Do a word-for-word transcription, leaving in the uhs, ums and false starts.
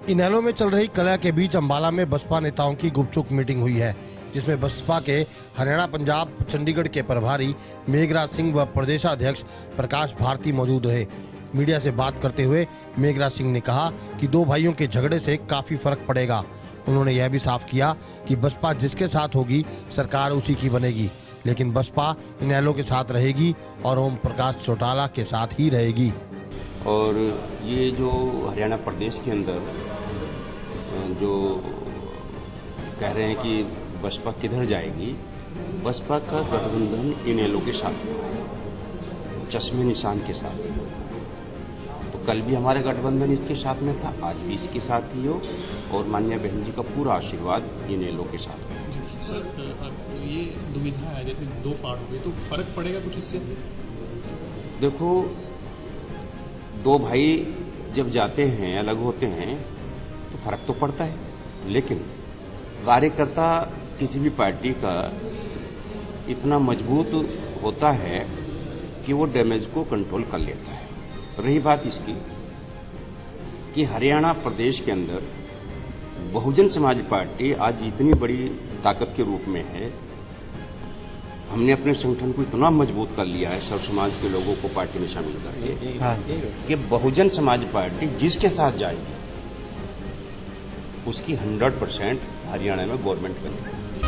इनेलो में चल रही कलह के बीच अंबाला में बसपा नेताओं की गुपचुप मीटिंग हुई है, जिसमें बसपा के हरियाणा, पंजाब, चंडीगढ़ के प्रभारी मेघराज सिंह व प्रदेशाध्यक्ष प्रकाश भारती मौजूद रहे। मीडिया से बात करते हुए मेघराज सिंह ने कहा कि दो भाइयों के झगड़े से काफी फर्क पड़ेगा। उन्होंने यह भी साफ किया कि बसपा जिसके साथ होगी सरकार उसी की बनेगी, लेकिन बसपा इनेलो के साथ रहेगी और ओम प्रकाश चौटाला के साथ ही रहेगी। और ये जो हरियाणा प्रदेश के अंदर जो कह रहे हैं कि बसपा किधर जाएगी, बसपा का गठबंधन इनेलो के साथ में है, चश्मे निशान के साथ में होगा। तो कल भी हमारा गठबंधन इसके साथ में था, आज भी इसके साथ ही हो, और माननीय बहन जी का पूरा आशीर्वाद इनेलो के साथ में। सर, ये दुविधा है, जैसे दो फाड़ हो गई तो फर्क पड़ेगा कुछ इससे? देखो, दो भाई जब जाते हैं, अलग होते हैं, तो फर्क तो पड़ता है, लेकिन कार्यकर्ता किसी भी पार्टी का इतना मजबूत होता है कि वो डैमेज को कंट्रोल कर लेता है। रही बात इसकी कि हरियाणा प्रदेश के अंदर बहुजन समाज पार्टी आज इतनी बड़ी ताकत के रूप में है, हमने अपने संगठन को इतना मजबूत कर लिया है, सब समाज के लोगों को पार्टी में शामिल करके, हाँ, कि बहुजन समाज पार्टी जिसके साथ जाएगी उसकी हंड्रेड परसेंट हरियाणा में गवर्नमेंट बनेगी।